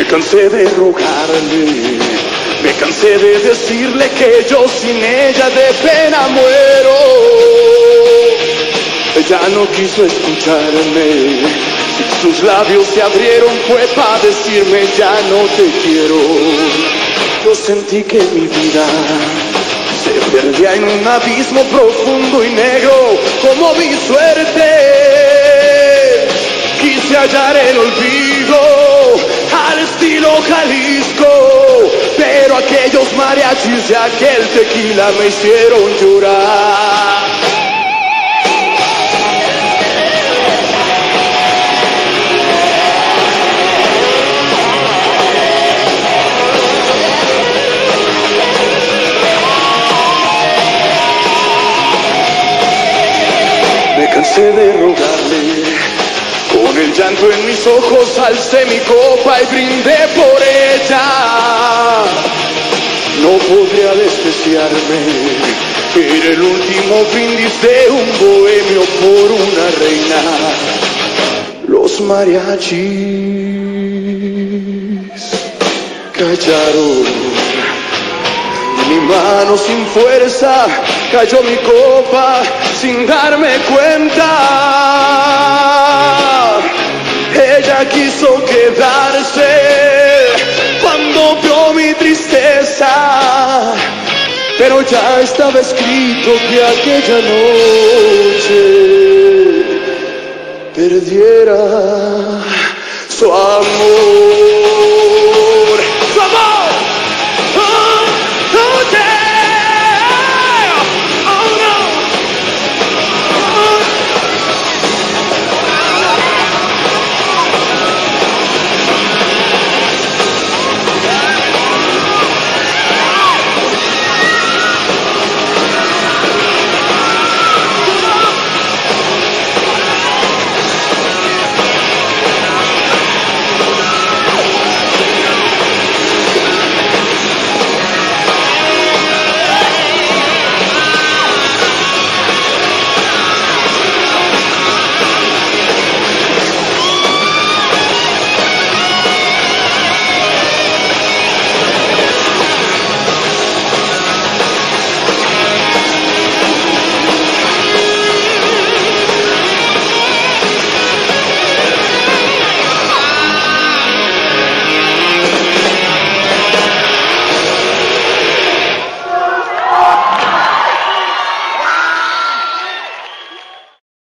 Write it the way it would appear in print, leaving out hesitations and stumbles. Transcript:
Me cansé de rogarle, me cansé de decirle que yo sin ella de pena muero. Ella no quiso escucharme, sus labios se abrieron fue para decirme ya no te quiero. Yo sentí que mi vida se perdía en un abismo profundo y negro como mi suerte. Quise hallar el olvido al estilo Jalisco, pero aquellos mariachis de aquel tequila me hicieron llorar. Me cansé de rogarle, con el llanto en mis ojos alcé mi copa y brindé por ella. No podría despreciarme, era el último brindis de un bohemio por una reina. Los mariachis callaron. Mi mano sin fuerza, cayó mi copa sin darme cuenta. Ella quiso quedarse cuando vio mi tristeza, pero ya estaba escrito que aquella noche perdiera su amor.